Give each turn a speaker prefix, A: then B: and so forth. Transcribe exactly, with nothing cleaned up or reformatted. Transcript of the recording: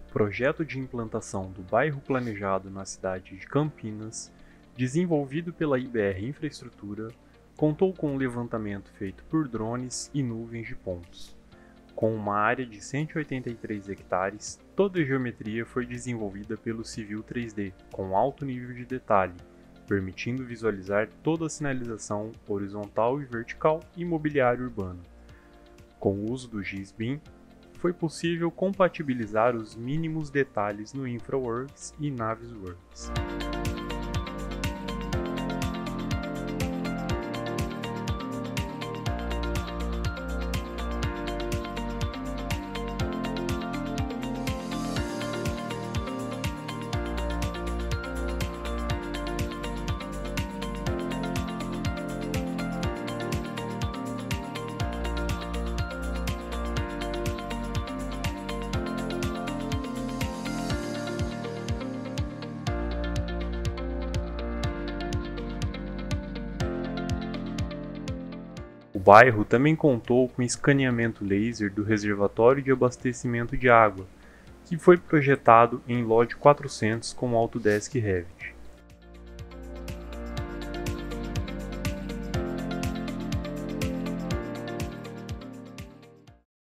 A: Projeto de implantação do bairro planejado na cidade de Campinas, desenvolvido pela I B R Infraestrutura, contou com um levantamento feito por drones e nuvens de pontos. Com uma área de cento e oitenta e três hectares, toda a geometria foi desenvolvida pelo Civil três D, com alto nível de detalhe, permitindo visualizar toda a sinalização horizontal e vertical e mobiliário urbano. Com o uso do G I S B I M, foi possível compatibilizar os mínimos detalhes no InfraWorks e Navisworks. O bairro também contou com escaneamento laser do reservatório de abastecimento de água, que foi projetado em LOD quatrocentos com Autodesk Revit.